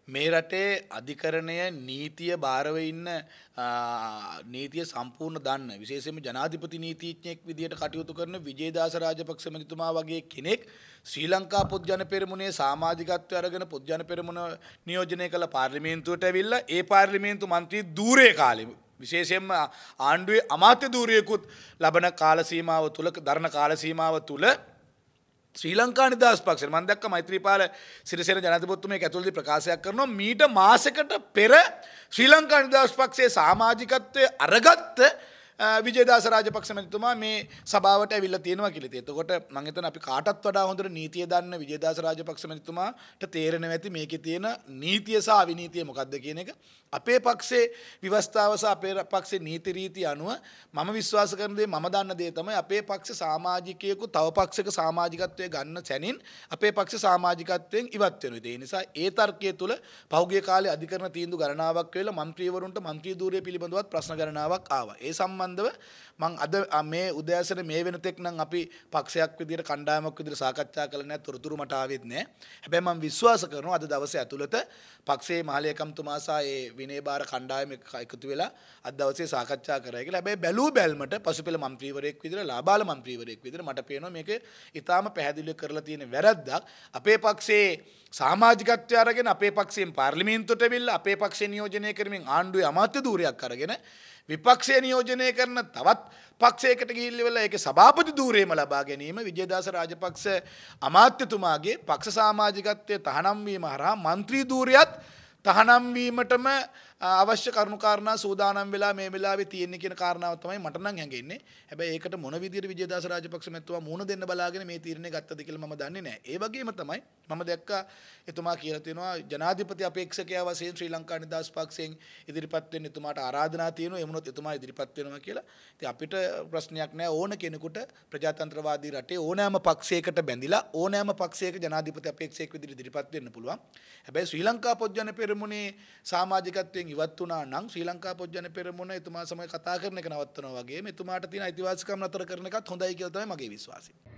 මේ රටේ අධිකරණය නීතිය බාරව ඉන්න නීතිය සම්පූර්ණ දන්න විශේෂයෙන්ම ජනාධිපති නීතිඥයෙක් විදියට කටයුතු කරන විජේදාස රාජපක්ෂ මැතිතුමා වගේ කෙනෙක් ශ්‍රී ලංකා පොත්ජන පෙරමුණේ සමාජිකත්වය අරගෙන පොත්ජන පෙරමුණ නියෝජනය කළ පාර්ලිමේන්තුවට ඇවිල්ලා ඒ පාර්ලිමේන්තු මන්ත්‍රී ධූරයේ කාලෙ විශේෂයෙන්ම ආණ්ඩුවේ අමාත්‍ය ධූරයකුත් ලබන කාල සීමාව තුල දරණ කාල සීමාව තුල ශ්‍රී ලංකා නිදහස් පක්ෂය මම දැක්ක මෛත්‍රීපාල සිරිසේන ජනාධිපතිතුමා ඇතුළතදී ප්‍රකාශයක් කරනවා මීට මාසයකට පෙර ශ්‍රී ලංකා නිදහස් පක්ෂයේ සමාජිකත්වයේ අරගත්ත විජේදාස රාජපක්ෂ මැතිතුමා මේ සභාවට ඇවිල්ලා තියෙනවා කියලා. එතකොට මම හිතන අපි කාටත් වඩා හොඳට නීතිය දන්න විජේදාස රාජපක්ෂ මැතිතුමාට තේරෙනවා ඇති මේකේ තියෙන නීතිය සහ අවිනීතිය මොකක්ද කියන එක. අපේ පක්ෂයේ ව්‍යවස්ථාව සහ අපේ පක්ෂයේ නීති රීති අනුව මම විශ්වාස කරන දේ මම දන්න දේ තමයි අපේ පක්ෂ සමාජිකයෙකු තව පක්ෂයක සමාජිකත්වයේ ගන්න සැනින් අපේ පක්ෂ සමාජිකත්වයෙන් ඉවත් වෙනවා. ඒ නිසා ඒ තර්කයේ තුල පහුගිය කාලේ අධිකරණ තීන්දුව ගණනාවක් වෙලා മന്ത്രിවරුන්ට മന്ത്രി ධූරය පිළිබඳවත් ප්‍රශ්න ගණනාවක් ආවා. ඒ සම්බන්ධව මම අද මේ උදෑසන මේ වෙනතෙක් නම් අපි පක්ෂයක් විදිහට කණ්ඩායමක් විදිහට සාකච්ඡා කළා නැහැ. තොරතුරු මට ආවෙත් නැහැ. හැබැයි මම විශ්වාස කරනවා අද දවසේ ඇතුළත පක්ෂයේ මහලේකම්තුමා සහ ඒ විනයබාර කණ්ඩායම එකතු වෙලා අද දවසේ සාකච්ඡා කරා කියලා. හැබැයි බැලූ බැල්මට පසුපෙළ മന്ത്രിවරයෙක් විදිහට ලාබාල മന്ത്രിවරයෙක් විදිහට මට පේනවා මේක ඊටාම පැහැදිලිව කරලා තියෙන වැරද්දක්. අපේ පක්ෂයේ සමාජිකත්වය අරගෙන අපේ පක්ෂයෙන් පාර්ලිමේන්තුවට ඇවිල්ලා අපේ පක්ෂය නියෝජනය කරමින් ආණ්ඩුවේ අමාත්‍ය ධූරයක් අරගෙන විපක්ෂය නියෝජනය කරන තවත් පක්ෂයකට ගිහිල්ලා ඒකේ සභාපති ධූරයම ලබා ගැනීම විජේදාස රාජපක්ෂ අමාත්‍යතුමාගේ පක්ෂ සමාජිකත්වයේ තහනම් වීම හරහා മന്ത്രി ධූරයත් තහනම් වීමටම අවශ්‍ය කරුණු කාරණා සූදානම් වෙලා මේ වෙලාවේ තියෙන්නේ කියන කාරණාව තමයි මට නම් හැඟෙන්නේ. හැබැයි ඒකට මොන විදියට විජේදාස රාජපක්ෂ මැතිතුමා මුණ දෙන්න බලාගෙන මේ තීරණය ගත්තද කියලා මම දන්නේ නැහැ. ඒ වගේම තමයි මම දැක්කා එතුමා කියලා තියෙනවා ජනාධිපති අපේක්ෂකයා වශයෙන් ශ්‍රී ලංකා නිදහස් පක්ෂයෙන් ඉදිරිපත් වෙන්න එතුමාට ආරාධනා තියෙනවා. එමුණොත් එතුමා ඉදිරිපත් වෙනවා කියලා. ඉතින් අපිට ප්‍රශ්නයක් නැහැ ඕන කෙනෙකුට ප්‍රජාතන්ත්‍රවාදී රටේ ඕනෑම පක්ෂයකට බැඳිලා ඕනෑම පක්ෂයක ජනාධිපති අපේක්ෂකයෙක් විදිහට ඉදිරිපත් වෙන්න පුළුවන්. හැබැයි ශ්‍රී ලංකා පොත්ජන පෙරමුණේ සමාජිකත්වයෙන් ඉවත් වුණා නම් ශ්‍රී ලංකා පොත්ජන පෙරමුණ එතුමා සමග කතා කරන එක නවත්තනවා වගේම එතුමාට තියෙන අයිතිවාසිකම් නතර කරන එකත් හොඳයි කියලා තමයි මගේ විශ්වාසය.